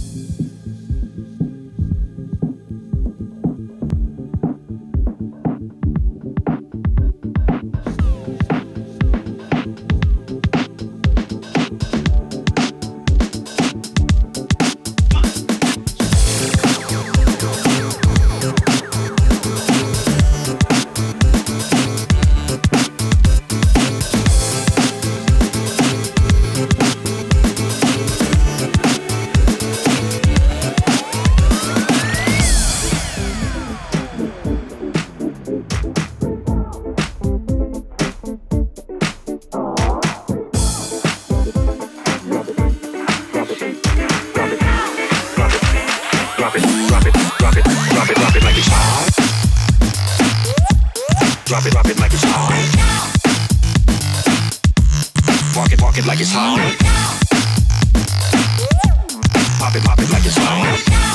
like it's hot. Pop it like it's hot.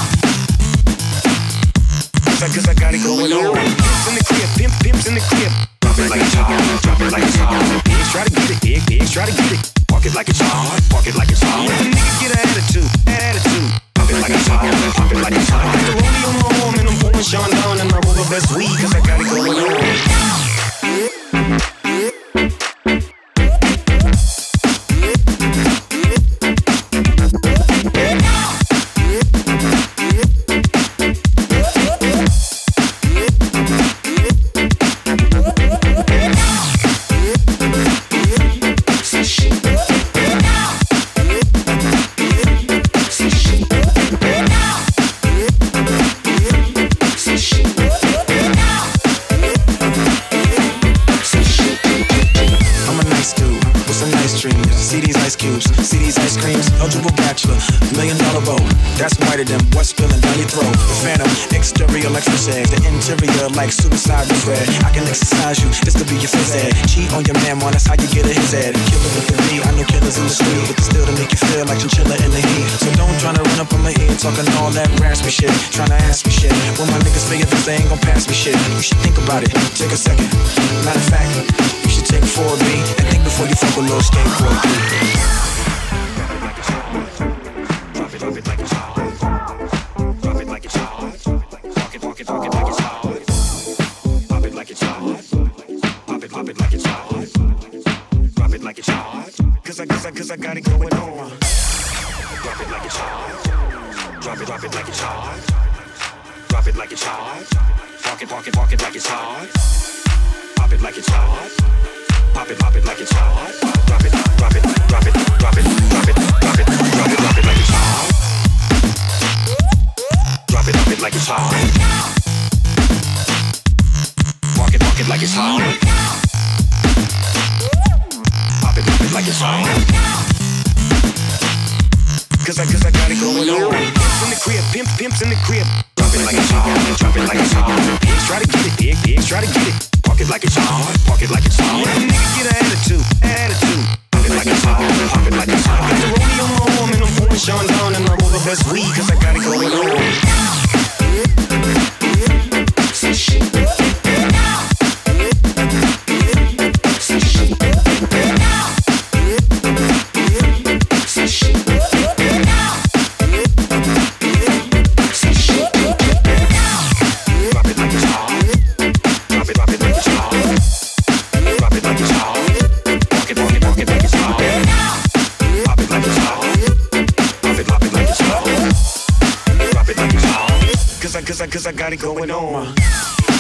Cause I got it going on. Pimps in the crib, pimps in the crib. Drop it like it's hot, drop it like it's hot. Pigs try to get it, pigs try to get it. Walk it like it's hot, walk it like it's hot. If a nigga get an attitude. Pop it like it's hot, pop it like it's hot. The rollie on my arm and I'm pouring Sean down and I roll the best weed cause I got it going on. Like suicide was red. I can exercise you, this to be your phys ed. Cheat on your man, man, that's how you get a his head. Killer with the beat, I know killers in the street, but still to make you feel like chinchilla in the heat. So don't try to run up on my head, talking all that raspy shit, trying to ask me shit. When my niggas figure this, they ain't gon' pass me shit. You should think about it, take a second. Matter of fact, you should take 4B and think before you fuck a little skateboard. Drop it like it's hot. Drop it like it's hot. Walk it like it's hot. Pop it like it's hot. Drop it like it's hot. Cause I got it going on. Drop it like it's hot. Drop it like it's hot. Drop it like it's hot. Walk it like it's hot. Pop it like it's hot. Pop it like it's hot. Drop it like it's hot. Drop it like it's hot. Walk it like it's hot. Pop it like it's hot. Cause I got it going on. Pimps in the crib, pimps in the crib. Drop it like it's hot, drop it like it's hot. Pigs try to get it, pigs try to get it. Walk it like it's hot, walk it like it's hot. If a nigga get an attitude. Pop it like it's hot, pop it like it's hot. Got the rollie on my arm and I'm pouring Sean down and I roll the best weed cause I got it going on. Cause I got it going on.